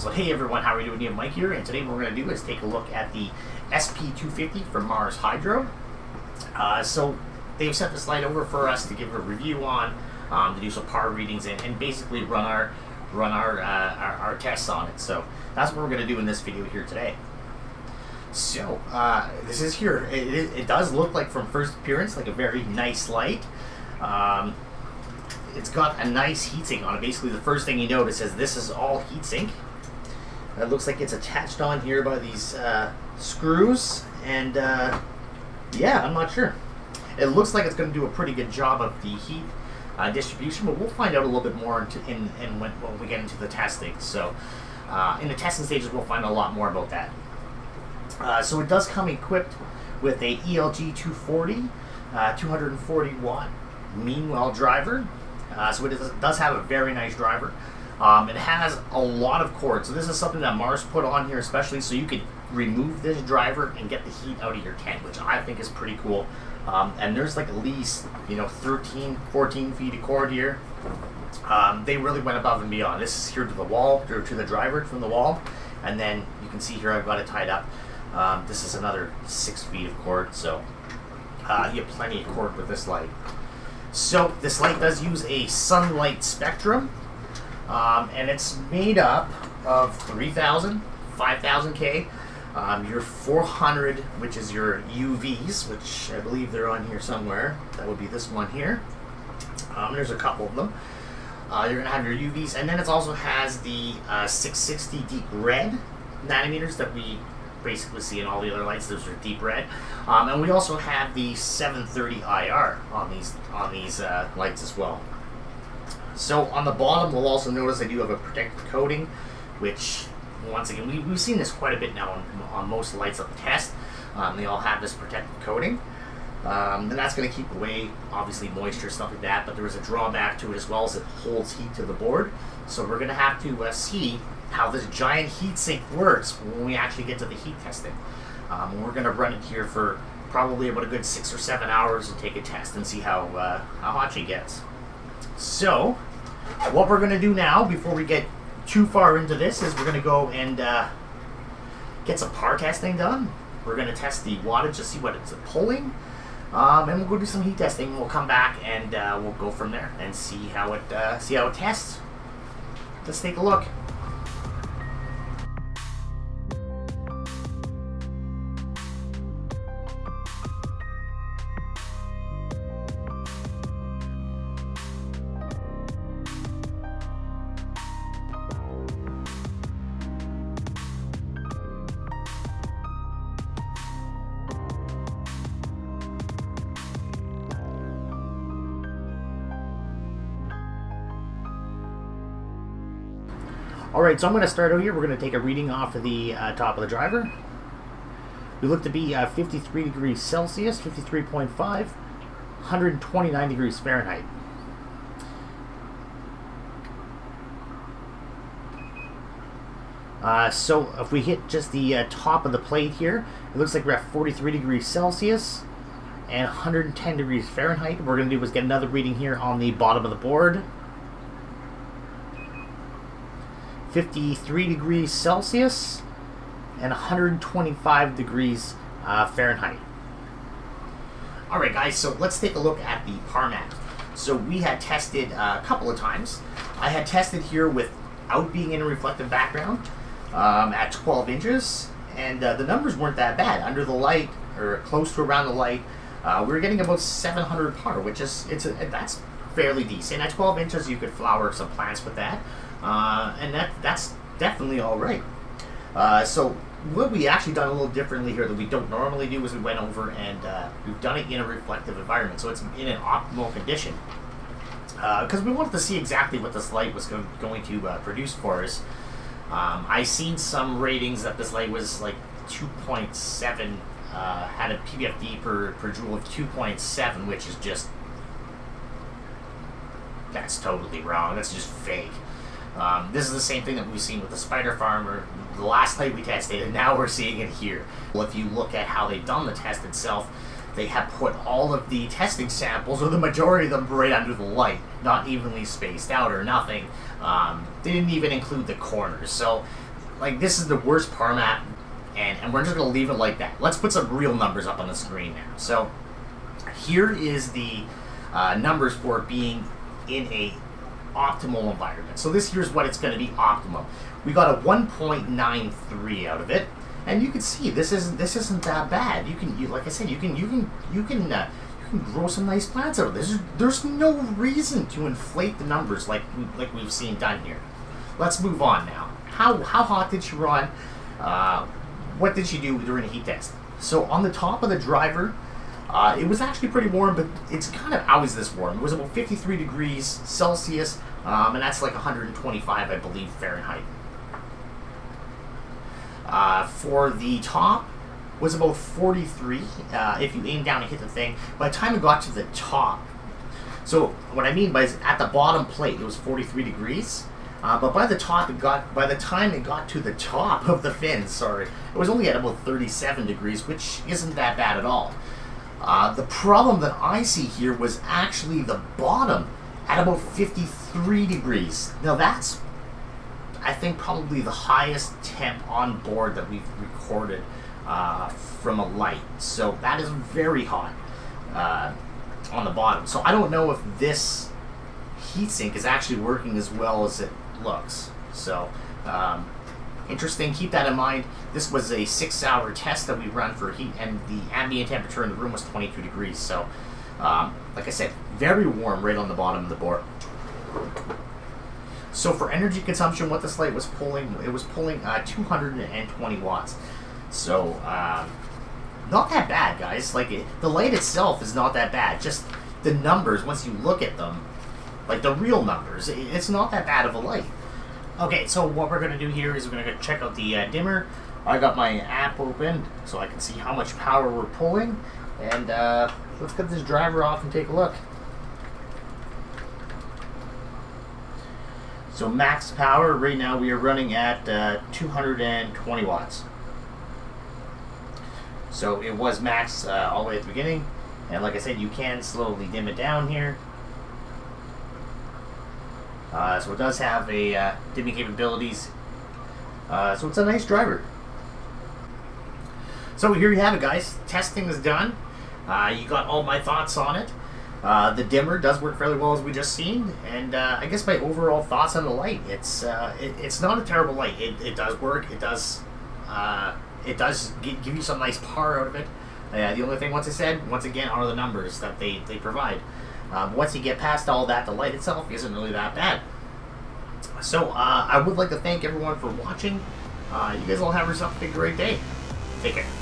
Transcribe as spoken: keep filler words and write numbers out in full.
So hey everyone, how are you doing? Ian Mike here, and today what we're going to do is take a look at the S P two fifty from Mars Hydro. Uh, so they've sent this light over for us to give a review on, um, to do some par readings and, and basically run our run our, uh, our our tests on it. So that's what we're going to do in this video here today. So uh, this is here. It, it, it does look like from first appearance like a very nice light. Um, it's got a nice heatsink on it. Basically, the first thing you notice is this is all heatsink. It looks like it's attached on here by these uh, screws, and uh, yeah, I'm not sure. It looks like it's going to do a pretty good job of the heat uh, distribution, but we'll find out a little bit more into, in, in when, when we get into the testing. So uh, in the testing stages, we'll find a lot more about that. Uh, so it does come equipped with a E L G two forty, uh, two hundred forty watt mean well driver. Uh, so it is, does have a very nice driver. Um, it has a lot of cords. So this is something that Mars put on here especially so you could remove this driver and get the heat out of your tent, which I think is pretty cool. Um, and there's like at least, you know, thirteen, fourteen feet of cord here. Um, they really went above and beyond. This is here to the wall, or to the driver from the wall. And then you can see here I've got it tied up. Um, this is another six feet of cord, so uh, you have plenty of cord with this light. So this light does use a sunlight spectrum, um, and it's made up of three thousand, five thousand K, um, your four hundred, which is your U Vs, which I believe they're on here somewhere. That would be this one here. Um, there's a couple of them. Uh, you're going to have your U Vs, and then it also has the uh, six sixty deep red nanometers that we basically see in all the other lights. Those are deep red, um, and we also have the seven thirty I R on these on these uh, lights as well. So on the bottom, we'll also notice they do have a protective coating, which once again we, we've seen this quite a bit now on, on most lights of the test. Um, they all have this protective coating, um, and that's going to keep away obviously moisture, stuff like that. But there is a drawback to it as well, as it holds heat to the board. So we're going to have to uh, see how this giant heatsink works when we actually get to the heat testing. Um, we're going to run it here for probably about a good six or seven hours and take a test and see how, uh, how hot she gets. So what we're going to do now, before we get too far into this, is we're going to go and uh, get some par testing done. We're going to test the wattage to see what it's pulling, um, and we'll go do some heat testing. We'll come back and uh, we'll go from there and see how it uh, see how it tests. Let's take a look. Alright, so I'm going to start out here. We're going to take a reading off of the uh, top of the driver. We look to be uh, fifty-three degrees Celsius, fifty-three point five, one hundred twenty-nine degrees Fahrenheit. Uh, so if we hit just the uh, top of the plate here, it looks like we're at forty-three degrees Celsius and one hundred ten degrees Fahrenheit. What we're going to do is get another reading here on the bottom of the board. fifty-three degrees Celsius and one hundred twenty-five degrees uh, Fahrenheit. Alright guys, so let's take a look at the par mat. So we had tested uh, a couple of times. I had tested here without being in a reflective background um, at twelve inches, and uh, the numbers weren't that bad. Under the light, or close to around the light, uh, we were getting about seven hundred par, which is it's a, that's fairly decent. At twelve inches, you could flower some plants with that. Uh, and that that's definitely all right. Uh, so what we actually done a little differently here that we don't normally do is we went over and uh, we've done it in a reflective environment, so it's in an optimal condition, because uh, we wanted to see exactly what this light was go going to uh, produce for us. Um, I seen some ratings that this light was like two point seven, uh, had a P P F D per, per joule of two point seven, which is just, that's totally wrong. That's just fake. Um, this is the same thing that we've seen with the Spider Farmer the last night we tested, and now we're seeing it here. Well, if you look at how they've done the test itself, they have put all of the testing samples, or the majority of them, right under the light, not evenly spaced out or nothing. Um, they didn't even include the corners. So like this is the worst par map, and, and we're just going to leave it like that. Let's put some real numbers up on the screen now. So here is the uh, numbers for being in a optimal environment. So this here's what it's going to be optimum. We got a one point nine three out of it, and you can see this isn't this isn't that bad. You can, you, like I said, you can you can you can uh, you can grow some nice plants out of this. There's, there's no reason to inflate the numbers like we, like we've seen done here. Let's move on now. How how hot did she run? Uh, what did she do during a heat test? So on the top of the driver, uh, it was actually pretty warm, but it's kind of always this warm. It was about fifty-three degrees Celsius, um, and that's like one hundred twenty-five, I believe, Fahrenheit. Uh, for the top, was about forty-three. Uh, if you aim down and hit the thing, by the time it got to the top, so what I mean by is at the bottom plate, it was forty-three degrees. Uh, but by the top, it got by the time it got to the top of the fin, sorry, it was only at about thirty-seven degrees, which isn't that bad at all. Uh, the problem that I see here was actually the bottom at about fifty-three degrees. Now that's, I think, probably the highest temp on board that we've recorded uh, from a light. So that is very hot uh, on the bottom. So I don't know if this heatsink is actually working as well as it looks. So um, interesting. Keep that in mind. This was a six-hour test that we run for heat, and the ambient temperature in the room was twenty-two degrees. So, um, like I said, very warm right on the bottom of the board. So for energy consumption, what this light was pulling, it was pulling uh, two hundred twenty watts. So um, not that bad, guys. Like it, the light itself is not that bad. Just the numbers, once you look at them, like the real numbers, it, it's not that bad of a light. Okay, so what we're going to do here is we're going to go check out the uh, dimmer. I got my app open so I can see how much power we're pulling. And uh, let's get this driver off and take a look. So max power, right now we are running at uh, two hundred twenty watts. So it was max uh, all the way at the beginning. And like I said, you can slowly dim it down here. Uh, so it does have a uh, dimming capabilities. Uh, so it's a nice driver. So here you have it, guys. Testing is done. Uh, you got all my thoughts on it. Uh, the dimmer does work fairly well, as we just seen, and uh, I guess my overall thoughts on the light. It's uh, it, it's not a terrible light. It, it does work. It does uh, it does give you some nice power out of it. Uh, the only thing, once I said, once again, are the numbers that they they provide. Um, once you get past all that, the light itself isn't really that bad. So uh, I would like to thank everyone for watching. Uh, you guys all have yourself a great day. Take care.